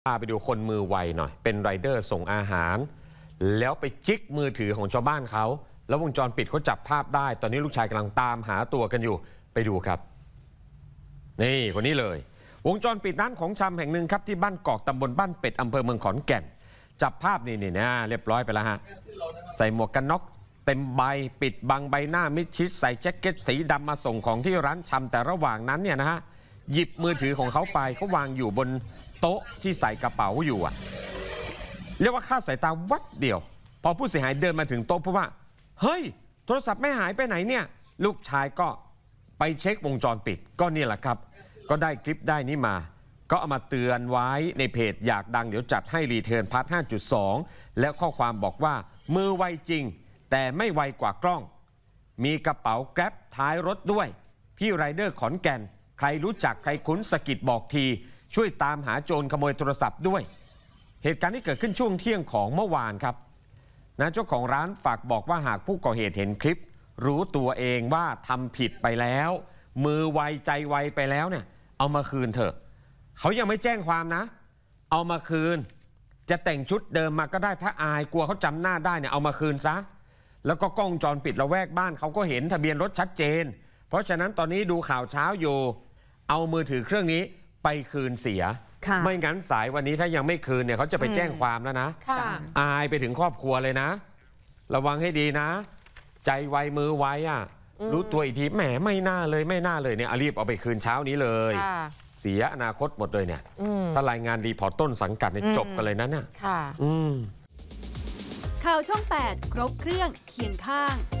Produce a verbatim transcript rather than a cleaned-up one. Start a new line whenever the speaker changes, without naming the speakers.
พาไปดูคนมือไวหน่อยเป็นไรเดอร์ส่งอาหารแล้วไปจิกมือถือของชาวบ้านเขาแล้ววงจรปิดเขาจับภาพได้ตอนนี้ลูกชายกำลังตามหาตัวกันอยู่ไปดูครับนี่คนนี้เลยวงจรปิดร้านของชำแห่งหนึ่งครับที่บ้านกอกตำบลบ้านเป็ดอำเภอเมืองขอนแก่นจับภาพนี่นี่นะเรียบร้อยไปแล้วฮะใส่หมวกกันน็อกเต็มใบปิดบังใบหน้ามิดชิดใส่แจ็คเก็ตสีดำมาส่งของที่ร้านชำแต่ระหว่างนั้นเนี่ยนะฮะหยิบมือถือของเขาไปเขาวางอยู่บนโต๊ะที่ใส่กระเป๋าอยู่อ่ะเรียกว่าค่าสายตาวัดเดียวพอผู้เสียหายเดินมาถึงโต๊ะพูดว่าเฮ้ยโทรศัพท์ไม่หายไปไหนเนี่ยลูกชายก็ไปเช็ควงจรปิดก็นี่แหละครับก็ได้คลิปได้นี้มาก็เอามาเตือนไว้ในเพจอยากดังเดี๋ยวจัดให้รีเทิร์นพาร์ท ห้าจุดสอง และข้อความบอกว่ามือไวจริงแต่ไม่ไวกว่ากล้องมีกระเป๋าแกร็บท้ายรถด้วยพี่ไรเดอร์ขอนแก่นใครรู้จักใครคุ้นสะกิดบอกทีช่วยตามหาโจรขโมยโทรศัพท์ด้วยเหตุการณ์ที่เกิดขึ้นช่วงเที่ยงของเมื่อวานครับนะเจ้าของร้านฝากบอกว่าหากผู้ก่อเหตุเห็นคลิปรู้ตัวเองว่าทำผิดไปแล้วมือไวใจไวไปแล้วเนี่ยเอามาคืนเถอะเขายังไม่แจ้งความนะเอามาคืนจะแต่งชุดเดิมมาก็ได้ถ้าอายกลัวเขาจำหน้าได้เนี่ยเอามาคืนซะแล้วก็กล้องจรปิดละแวกบ้านเขาก็เห็นทะเบียนรถชัดเจนเพราะฉะนั้นตอนนี้ดูข่าวเช้าอยู่เอามือถือเครื่องนี้ไปคืนเสียไม่งั้นสายวันนี้ถ้ายังไม่คืนเนี่ยเขาจะไปแจ้งความแล้วนะอายไปถึงครอบครัวเลยนะระวังให้ดีนะใจไวมือไวอ่ะรู้ตัวอีกทีแหมไม่น่าเลยไม่น่าเลยเนี่ยรีบเอาไปคืนเช้านี้เลยเสียอนาคตหมดเลยเนี่ยถ้ารายงานรีพอร์ตต้นสังกัดเนี่ยจบกันเลยนะเนี่ยข่าวช่องแปดครบเครื่องเคียงข้าง